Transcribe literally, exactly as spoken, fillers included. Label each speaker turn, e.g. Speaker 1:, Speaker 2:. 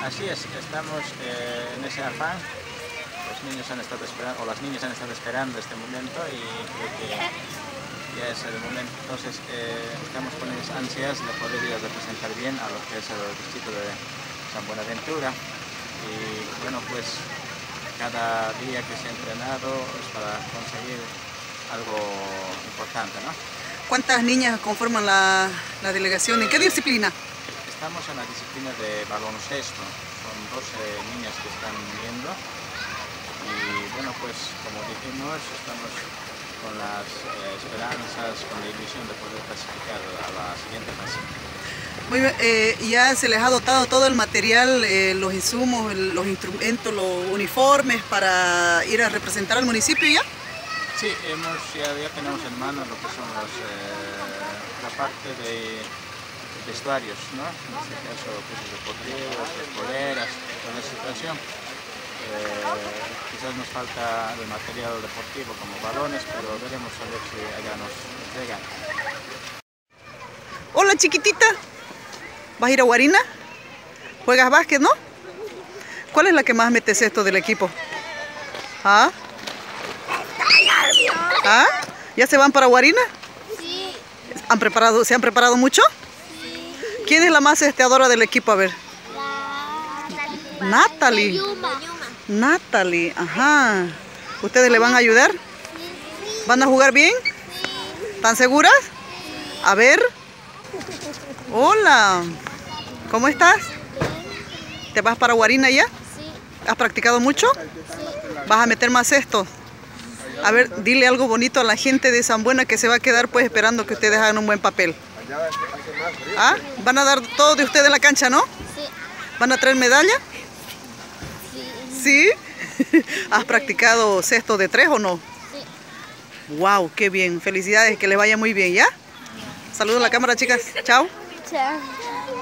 Speaker 1: Así es, estamos eh, en ese afán. Los niños han estado esperando, o las niñas han estado esperando este momento y creo que ya es el momento. Entonces eh, estamos con esas ansias de poder ir a representar bien a lo que es el distrito de San Buenaventura. Y bueno, pues cada día que se ha entrenado es para conseguir algo importante, ¿no?
Speaker 2: ¿Cuántas niñas conforman la, la delegación? ¿En qué disciplina?
Speaker 1: Estamos en la disciplina de baloncesto. Son doce niñas que están viendo. Y bueno, pues como dijimos, estamos con las eh, esperanzas, con la ilusión de poder clasificar a la siguiente fase.
Speaker 2: Muy bien, eh, ¿ya se les ha dotado todo el material, eh, los insumos, los instrumentos, los uniformes para ir a representar al municipio ya?
Speaker 1: Sí, hemos, ya, ya tenemos en mano lo que son los, eh, la parte de vestuarios, ¿no? En este caso, pues, deportivos, poleras, toda la situación. Eh, quizás nos falta el material deportivo como balones, pero veremos a ver si allá nos entregan.
Speaker 2: Hola chiquitita, ¿vas a ir a Guarina? ¿Juegas básquet, no? ¿Cuál es la que más metes esto del equipo? ¿Ah? ¿Ah? ¿Ya se van para Guarina?
Speaker 3: Sí.
Speaker 2: ¿Han preparado, ¿Se han preparado mucho?
Speaker 3: Sí.
Speaker 2: ¿Quién es la más esteadora del equipo? A ver.
Speaker 3: La...
Speaker 2: Natalie.
Speaker 3: Yuma.
Speaker 2: Natalie, ajá. ¿Ustedes le van a ayudar?
Speaker 3: Sí.
Speaker 2: ¿Van a jugar bien?
Speaker 3: Sí.
Speaker 2: ¿Están seguras? A ver. Hola. ¿Cómo estás? ¿Te vas para Guarina ya?
Speaker 3: Sí.
Speaker 2: ¿Has practicado mucho?
Speaker 3: Sí.
Speaker 2: ¿Vas a meter más esto? A ver, dile algo bonito a la gente de San Buena que se va a quedar pues esperando que ustedes hagan un buen papel. ¿Ah? ¿Van a dar todo de ustedes en la cancha, no?
Speaker 3: Sí.
Speaker 2: ¿Van a traer medalla?
Speaker 3: Sí.
Speaker 2: ¿Sí? ¿Has practicado cesto de tres o no?
Speaker 3: Sí.
Speaker 2: ¡Wow! ¡Qué bien! Felicidades, que les vaya muy bien, ¿ya? Saludos a la cámara, chicas. Chao.
Speaker 3: Chao.